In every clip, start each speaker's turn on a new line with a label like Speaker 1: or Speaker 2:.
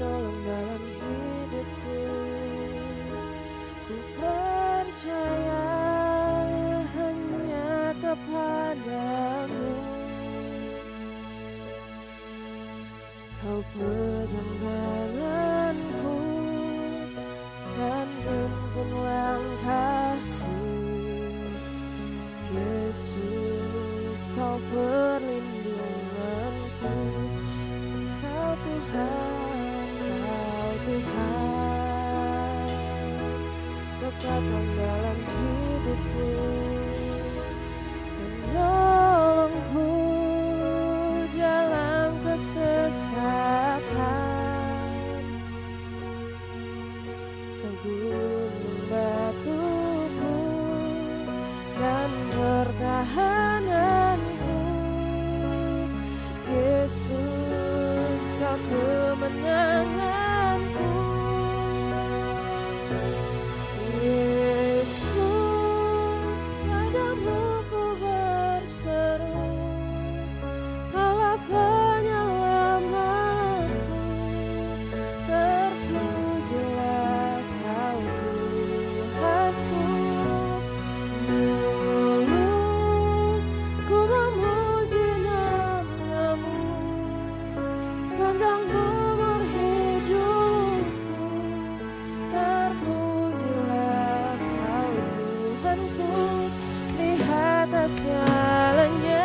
Speaker 1: penolong dalam hidupku. Ku percaya hanya kepadamu. Kau pegang tanganku dan tuntun langkahku. Yesus, kau perlindunganku. Kau Tuhan, kekuatan dalam hidupku, menolongku dalam kesesatan. Kau gunung batuku dan pertahananku. Yesus, kau kemenanganku. Yesus, padamu ku berseru, Allah penyelamatku. Terpujilah kau Tuhanku. Dulu ku memuji nama-Mu sepanjang umur hidupku. Terpujilah kau Tuhanku di atas segalanya.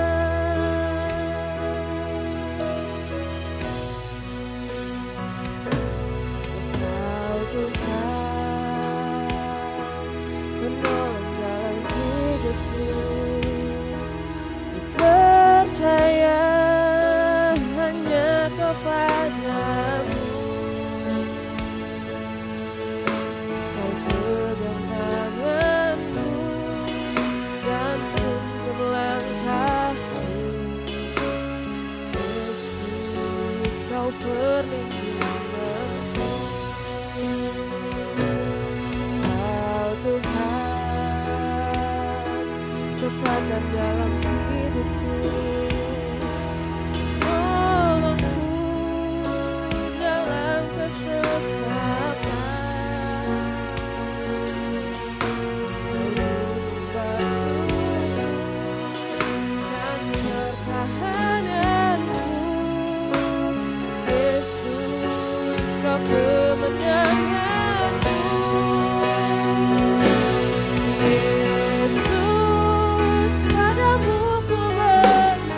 Speaker 1: Kau Tuhan, penolong dalam hidupku. Ku percaya hanya kepadamu. Kau pegang tanganku dan tuntun langkahku. Yesus, kau perlindunganku. Kau Tuhan, kekuatan dalam hidupku. Tolongku dalam kesesatan. Dan pertahananku. Yesus, kau kemenanganku. Yesus, padamu ku berseru.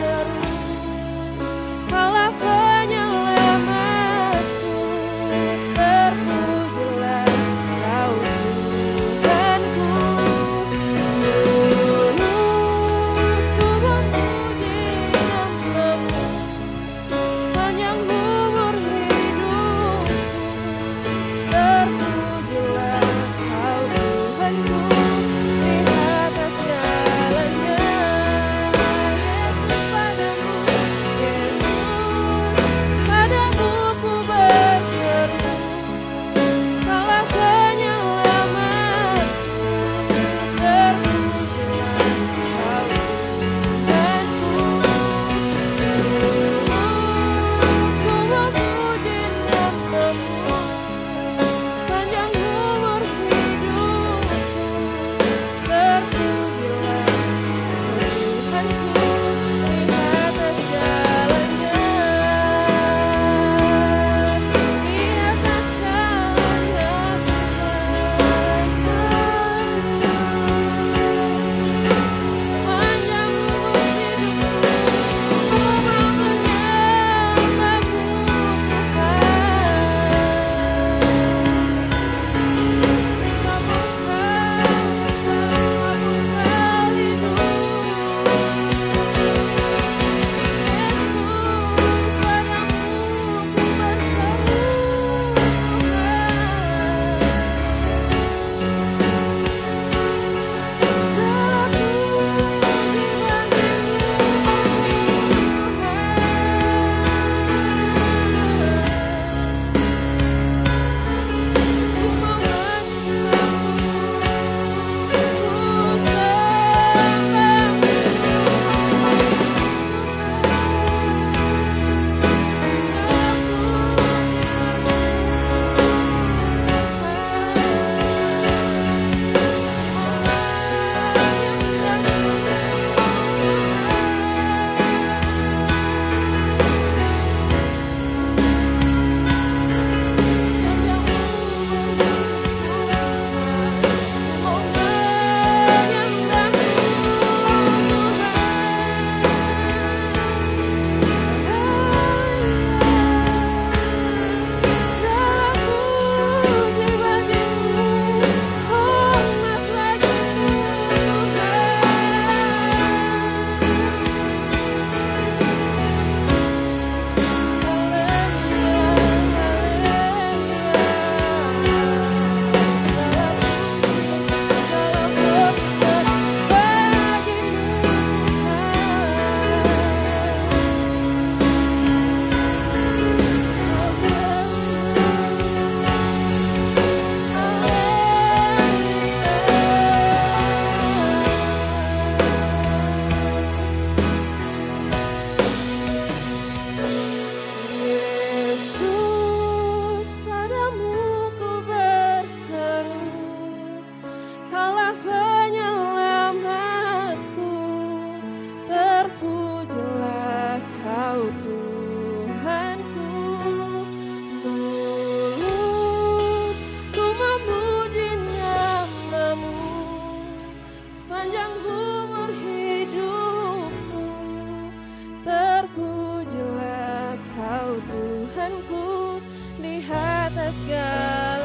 Speaker 1: Tuhanku di atas segala